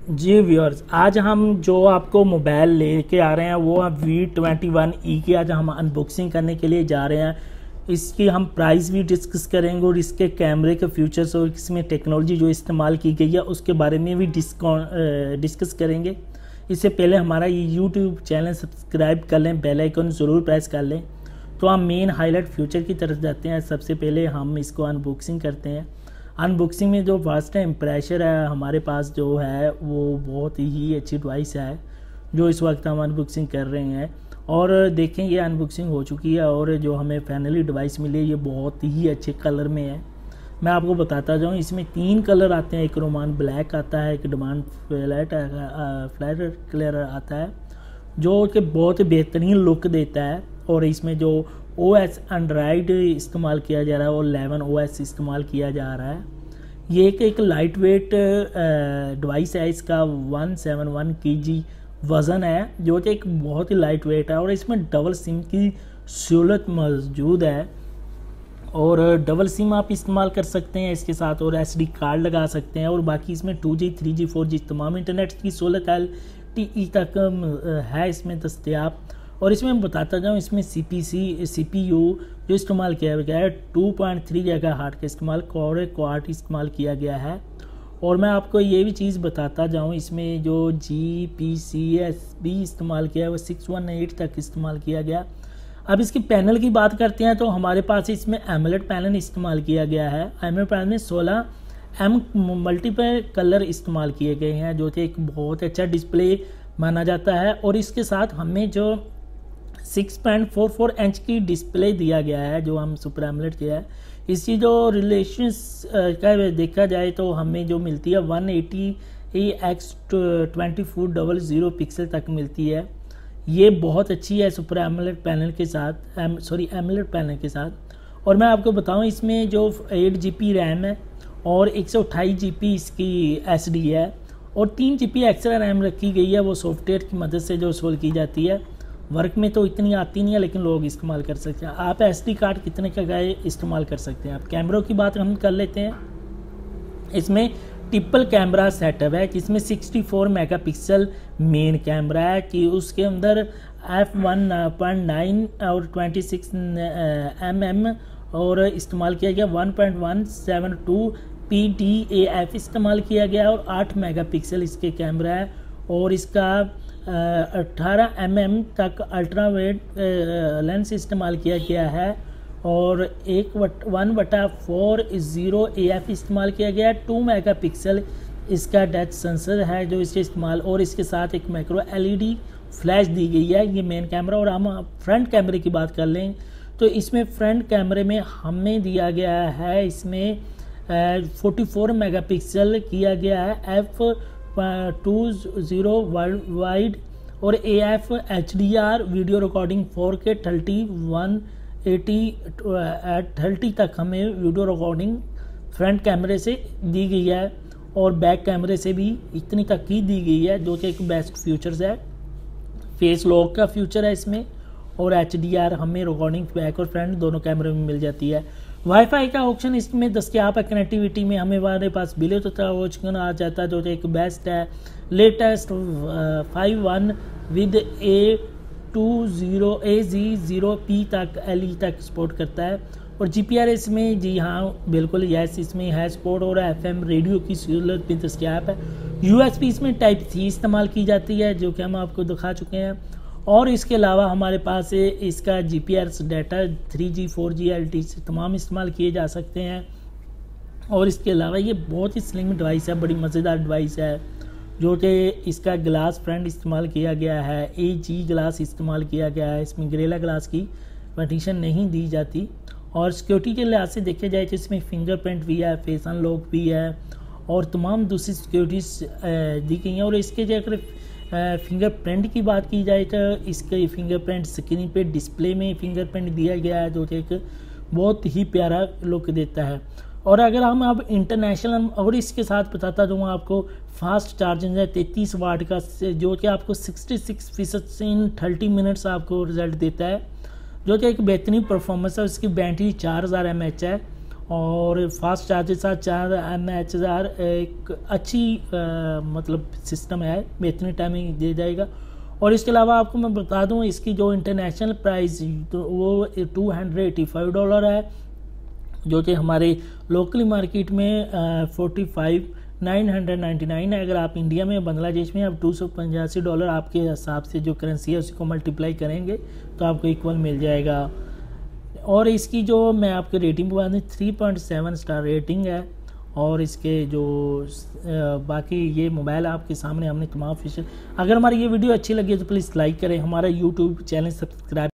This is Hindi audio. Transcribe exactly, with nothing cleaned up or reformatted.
जी व्यूअर्स, आज हम जो आपको मोबाइल लेके आ रहे हैं वो वी ट्वेंटी वन ई की आज हम अनबॉक्सिंग करने के लिए जा रहे हैं। इसकी हम प्राइस भी डिस्कस करेंगे और इसके कैमरे के फीचर्स और इसमें टेक्नोलॉजी जो इस्तेमाल की गई है उसके बारे में भी डिस्कस करेंगे। इससे पहले हमारा ये यूट्यूब चैनल सब्सक्राइब कर लें, बेल आइकन ज़रूर प्रेस कर लें। तो हम मेन हाईलाइट फ्यूचर की तरफ जाते हैं। सबसे पहले हम इसको अनबॉक्सिंग करते हैं। अनबॉक्सिंग में जो फर्स्ट इम्प्रेशन है हमारे पास जो है वो बहुत ही अच्छी डिवाइस है जो इस वक्त हम अनबॉक्सिंग कर रहे हैं। और देखें ये अनबॉक्सिंग हो चुकी है और जो हमें फाइनली डिवाइस मिली है ये बहुत ही अच्छे कलर में है। मैं आपको बताता जाऊँ, इसमें तीन कलर आते हैं। एक रोमान ब्लैक आता है, एक डिमांड फ्लैट फ्लैट कलर आता है जो कि बहुत बेहतरीन लुक देता है। और इसमें जो ओ एस एंड्राइड इस्तेमाल किया जा रहा है और इलेवन ओ एस इस्तेमाल किया जा रहा है। ये एक एक लाइट वेट डिवाइस है। इसका वन सेवन वन के जी वज़न है जो कि एक बहुत ही लाइट वेट है। और इसमें डबल सिम की सहूलत मौजूद है और डबल सिम आप इस्तेमाल कर सकते हैं इसके साथ और एस डी कार्ड लगा सकते हैं। और बाकी इसमें two G three G four G तमाम इंटरनेट की सहूलत एल टी ई तक है इसमें दस्तियाब। और इसमें मैं बताता जाऊँ, इसमें C P C C P U जो इस्तेमाल किया गया है टू पॉइंट थ्री गीगाहर्ट्ज़ का इस्तेमाल कोर क्वाड इस्तेमाल किया गया है। और मैं आपको ये भी चीज़ बताता जाऊँ, इसमें जो G P C S B इस्तेमाल किया है वो सिक्स वन एट तक इस्तेमाल किया गया। अब इसकी पैनल की बात करते हैं तो हमारे पास इसमें एमोलेड पैनल इस्तेमाल किया गया है। एमोलेड पैनल में सोलह एम मल्टीपल कलर इस्तेमाल किए गए हैं जो कि एक बहुत अच्छा डिस्प्ले माना जाता है। और इसके साथ हमें जो six point four four inch की डिस्प्ले दिया गया है जो हम सुपर एमोलेड किया है। इसकी जो रिलेशंस का देखा जाए तो हमें जो मिलती है one eighty x twenty four double zero pixel तक मिलती है। ये बहुत अच्छी है सुपर एमोलेड पैनल के साथ, एम सॉरी एमोलेड पैनल के साथ। और मैं आपको बताऊं, इसमें जो एट जी बी रैम है और एक सौ अट्ठाईस जी बी इसकी एस डी है और तीन जी बी एक्स्ट्रा रैम रखी गई है वो सॉफ्टवेयर की मदद से जो इंस्टॉल की जाती है। वर्क में तो इतनी आती नहीं है लेकिन लोग इस्तेमाल कर सकते हैं। आप एस डी कार्ड कितने का गए इस्तेमाल कर सकते हैं। आप कैमरों की बात हम कर लेते हैं। इसमें ट्रिपल कैमरा सेटअप है जिसमें sixty four megapixel main camera है कि उसके अंदर एफ वन पॉइंट नाइन और ट्वेंटी सिक्स एम एम और इस्तेमाल किया गया। One point one seven two P D A F इस्तेमाल किया गया और आठ मेगापिक्सल इसके कैमरा है। और इसका अट्ठारह एम एम तक अल्ट्रा वाइड लेंस इस्तेमाल किया गया है और एक वट वन बटा फोर ज़ीरो ए एफ इस्तेमाल किया गया है। टू मेगा पिक्सल इसका डेप्थ सेंसर है जो इसके इस्तेमाल और इसके साथ एक micro L E D flash दी गई है ये मेन कैमरा। और हम फ्रंट कैमरे की बात कर लें तो इसमें फ्रंट कैमरे में हमें दिया गया है इसमें फोर्टी फोर मेगा पिक्सल किया गया है F two zero world wide और A F H D R video recording four K thirty one eighty eight thirty तक हमें वीडियो रिकॉर्डिंग फ्रंट कैमरे से दी गई है और बैक कैमरे से भी इतनी तक की दी गई है जो कि एक बेस्ट फीचर्स है। फेस लॉक का फ्यूचर है इसमें और एच डी आर हमें रिकॉर्डिंग बैक और फ्रंट दोनों कैमरे में मिल जाती है। वाईफाई का ऑप्शन इसमें दस्तियाब है। कनेक्टिविटी में हमें हमारे पास ब्लूटूथ का ऑप्शन आ जाता है जो कि एक बेस्ट है। Latest five one with A two zero A G zero P तक एल ई तक सपोर्ट करता है। और जी पी आर इसमें जी हाँ बिल्कुल यस इसमें है सपोर्ट और एफ एम रेडियो की सहूलत भी दस्तियाब है। यू एस बी इसमें टाइप सी इस्तेमाल की जाती है जो कि हम आपको दिखा चुके हैं। और इसके अलावा हमारे पास इसका G P R data three G four G L T से तमाम इस्तेमाल किए जा सकते हैं। और इसके अलावा ये बहुत ही स्लिम डिवाइस है, बड़ी मज़ेदार डिवाइस है जो कि इसका ग्लास फ्रंट इस्तेमाल किया गया है। ए जी ग्लास इस्तेमाल किया गया है। इसमें ग्रेला ग्लास की पार्टीशन नहीं दी जाती। और सिक्योरिटी के लिहाज से देखा जाए तो इसमें फिंगरप्रिंट भी है, फेस अनलॉक भी है और तमाम दूसरी सिक्योरिटीज़ दी गई हैं। और इसके जो अगर फिंगरप्रिंट की बात की जाए तो इसके फिंगरप्रिंट स्क्रीन पे डिस्प्ले में फिंगरप्रिंट दिया गया है जो कि एक बहुत ही प्यारा लुक देता है। और अगर हम अब इंटरनेशनल और इसके साथ बताता जाऊँ आपको फास्ट चार्जिंग है तैंतीस वाट का जो कि आपको सिक्सटी सिक्स फीसद इन थर्टी मिनट्स आपको रिजल्ट देता है जो कि एक बेहतरीन परफॉर्मेंस है। इसकी बैटरी चार हज़ार एम एच है और फास्ट चार्जेस साथ चार एम एच आर एक अच्छी आ, मतलब सिस्टम है, इतनी टाइमिंग दे जाएगा। और इसके अलावा आपको मैं बता दूं इसकी जो इंटरनेशनल प्राइस तो वो two hundred eighty five dollar है, जो कि हमारे लोकली मार्केट में forty five nine hundred ninety nine है। अगर आप इंडिया में बांग्लादेश में आप टू सौ पचासी डॉलर आपके हिसाब से जो करेंसी है उसको मल्टीप्लाई करेंगे तो आपको इक्वल मिल जाएगा। और इसकी जो मैं आपको रेटिंग बता दूँ three point seven star rating है। और इसके जो बाकी ये मोबाइल आपके सामने हमने तमाम फीचर। अगर हमारी ये वीडियो अच्छी लगी तो प्लीज़ लाइक करें, हमारा यूट्यूब चैनल सब्सक्राइब